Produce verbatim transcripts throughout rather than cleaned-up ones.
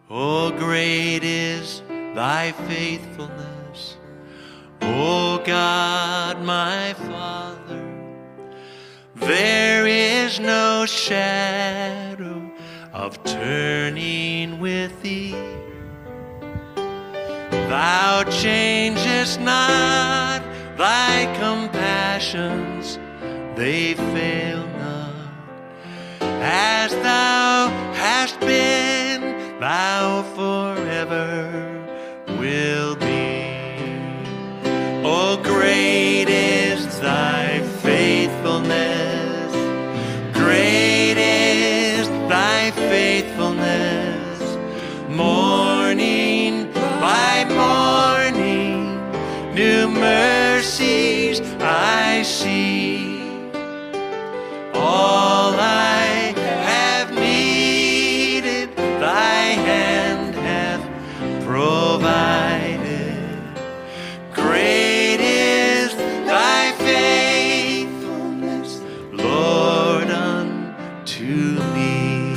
Oh, great is thy faithfulness, O God, my Father. There is no shadow of turning with thee. Thou changest not, thy compassions, they fail not. As thou hast been, thou forever will be. Oh, great is thy faithfulness, great is thy faithfulness. Morning by morning, new mercies I see. All I have needed, thy hand hath provided. Great is thy faithfulness, Lord, unto me.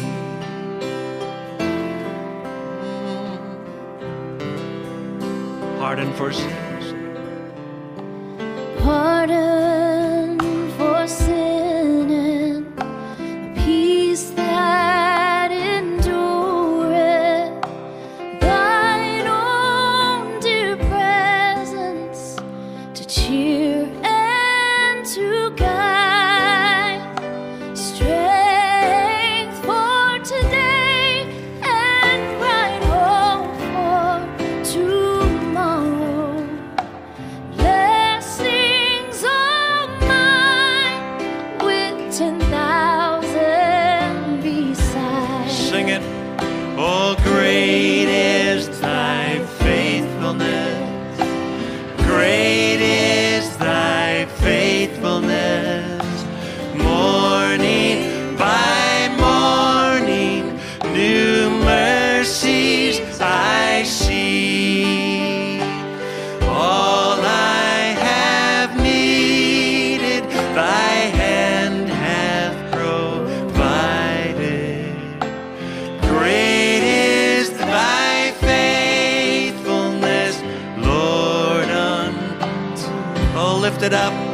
Pardon for sins. Pardon for sin and peace that endureth. Thine own dear presence to cheer and to guide. Strength for today and bright hope for tomorrow. Blessings all mine with ten thousand beside. Sing it. Oh, great is thy faithfulness, great is thy faithfulness. Morning by morning, new mercies I see. All I have needed, thy hand hath provided. Great is thy faithfulness, Lord, unto. Oh, lift it up.